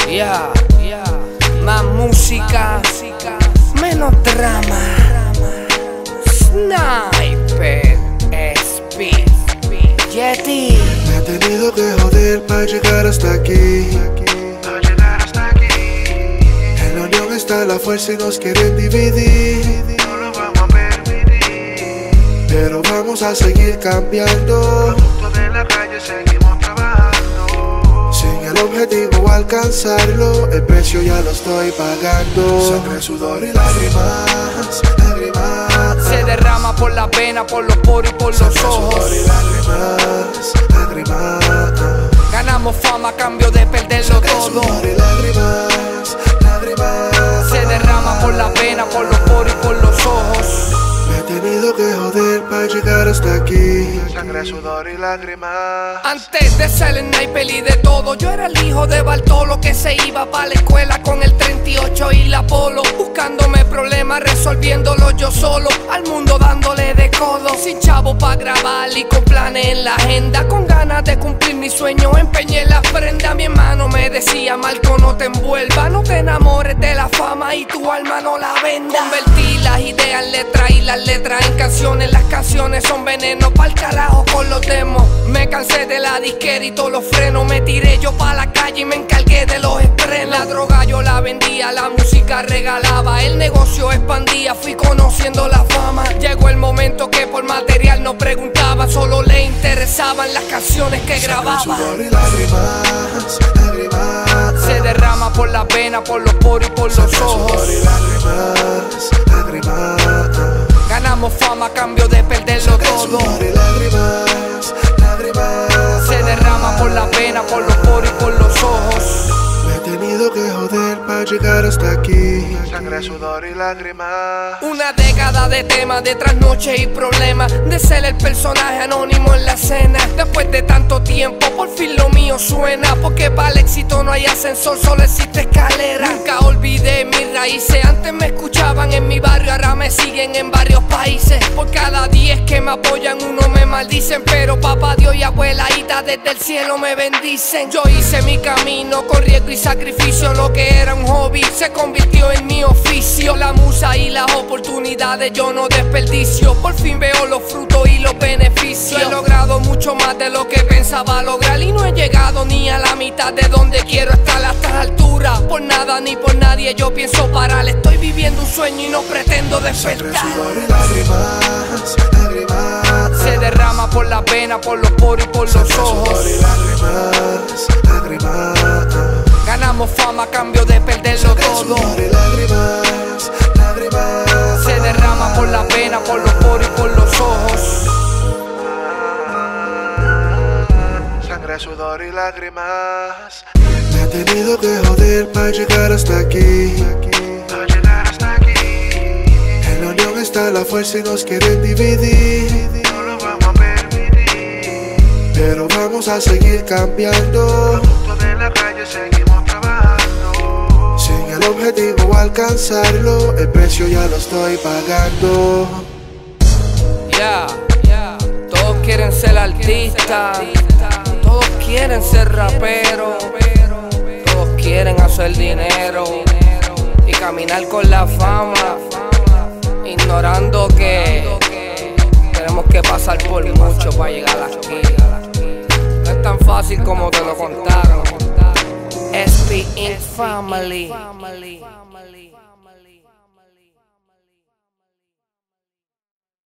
Yeah, más música, menos drama. Sniper, Speed, Yeti. Me he tenido que joder para llegar hasta aquí. En la unión está la fuerza y nos quieren dividir. No lo vamos a permitir. Pero vamos a seguir cambiando. Producto de la calle seguimos trabajando. Sin el objetivo alcanzarlo, el precio ya lo estoy pagando. Sangre, sudor y lágrimas, lágrimas. Se derrama por la pena, por los poros y por los ojos. Sudor y lágrimas, lágrimas. Ganamos fama a cambio de perderlo todo. Sudor y lágrimas, lágrimas. Se derrama por la pena, por los poros y por los ojos. Me he tenido que joder para llegar hasta aquí. Sangre, sudor y lágrimas. Antes de ser el sniper y de todo, yo era el hijo de Bartolo que se iba pa' la escuela con el 38 y la polo, buscándome problemas, resolviéndolo yo solo, al mundo dándole de codo, sin chavo pa' grabar y con planes en la agenda, con ganas de cumplir mi sueño, empeñé la prenda. Mi hermano me decía: Marco, no te envuelvas, no te enamores de la fama y tu alma no la venda. Convertí las ideas en letras y las letras en canciones. Las canciones son veneno pa'l carajo con los demos. Me cansé de la disquera y todos los frenos. Me tiré yo pa' la calle y me encargué de los estrenos. La droga yo la vendía, la música regalaba, el negocio expandía, fui conociendo la fama. Llegó el momento que por material no preguntaba, solo le interesaban las canciones que grababa. Sudor y lágrimas, lágrimas. Se derrama por la pena, por los poros y por los ojos. Sudor y lágrimas, lágrimas. Ganamos fama a cambio de perderlo todo. Sudor y lágrimas, lágrimas. Se derrama por la pena, por los poros y por los ojos. Me he tenido que joder para llegar hasta aquí. Sangre, sudor y lágrimas. Una década de temas, de trasnoche y problemas, de ser el personaje anónimo en la escena. Después de tanto tiempo, por fin lo mío suena, porque para el éxito no hay ascensor, solo existe escalera. Nunca olvidé mis raíces, antes me escuchaban en mi barrio, ahora me siguen en varios países. Por cada 10 que me apoyan, uno me maldicen, pero papá Dios y abuelita desde el cielo me bendicen. Yo hice mi camino con riesgo y sacrificio, lo que era un hobby se convirtió en mi oficio. La musa y las oportunidades yo no desperdicio, por fin veo los frutos y los beneficios. He logrado mucho más de lo que pensaba lograr y no he llegado ni a la mitad de donde quiero estar a estas alturas. Por nada ni por nadie yo pienso parar, estoy viviendo un sueño y no pretendo despertar. Sangre, sudor y lágrimas, lágrimas. Se derrama por la pena, por los poros y por los Sangre, ojos. sudor y lágrimas, lágrimas. Ganamos fama a cambio de perderlo todo. Sudor y lágrimas, lágrimas. Se derrama por la pena, por los poros y por los ojos. Sangre, sudor y lágrimas. Me he tenido que joder para llegar hasta aquí. En la unión está la fuerza y nos quieren dividir. No lo vamos a permitir. Pero vamos a seguir cambiando. Producto de la calle seguimos trabajando. Sin el objetivo alcanzarlo, el precio ya lo estoy pagando. Todos quieren ser artistas, todos quieren ser raperos, todos quieren hacer dinero y caminar con la fama, ignorando que tenemos que pasar por mucho para llegar aquí. No es tan fácil como te lo contaron. SP Inc. Family.